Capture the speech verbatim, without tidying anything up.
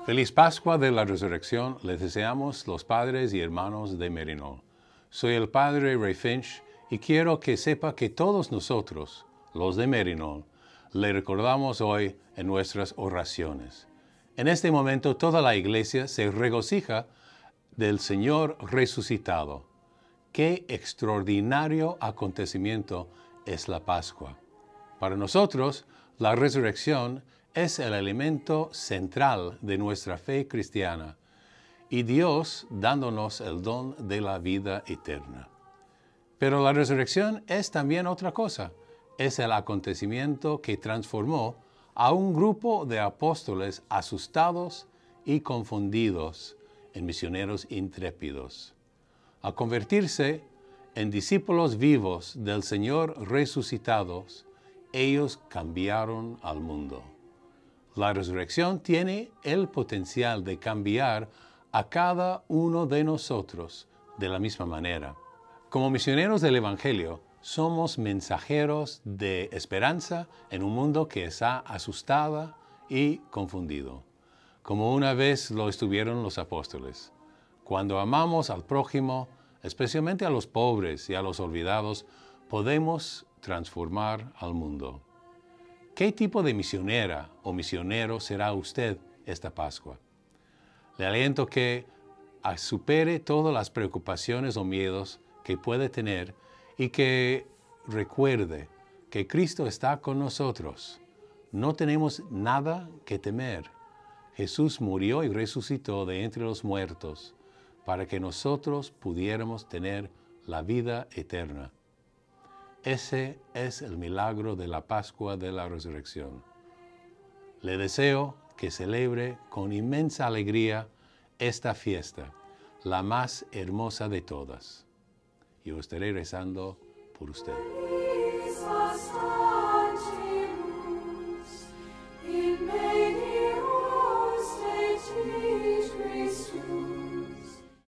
Feliz Pascua de la Resurrección les deseamos los padres y hermanos de Maryknoll. Soy el padre Ray Finch y quiero que sepa que todos nosotros, los de Maryknoll, le recordamos hoy en nuestras oraciones. En este momento toda la iglesia se regocija del Señor resucitado. Qué extraordinario acontecimiento es la Pascua. Para nosotros, la resurrección es el elemento central de nuestra fe cristiana y Dios dándonos el don de la vida eterna. Pero la resurrección es también otra cosa. Es el acontecimiento que transformó a un grupo de apóstoles asustados y confundidos en misioneros intrépidos. Al convertirse en discípulos vivos del Señor resucitados, ellos cambiaron al mundo. La resurrección tiene el potencial de cambiar a cada uno de nosotros de la misma manera. Como misioneros del Evangelio, somos mensajeros de esperanza en un mundo que está asustado y confundido, como una vez lo estuvieron los apóstoles. Cuando amamos al prójimo, especialmente a los pobres y a los olvidados, podemos transformar al mundo. ¿Qué tipo de misionera o misionero será usted esta Pascua? Le aliento que supere todas las preocupaciones o miedos que puede tener y que recuerde que Cristo está con nosotros. No tenemos nada que temer. Jesús murió y resucitó de entre los muertos para que nosotros pudiéramos tener la vida eterna. Ese es el milagro de la Pascua de la Resurrección. Le deseo que celebre con inmensa alegría esta fiesta, la más hermosa de todas. Yo estaré rezando por usted.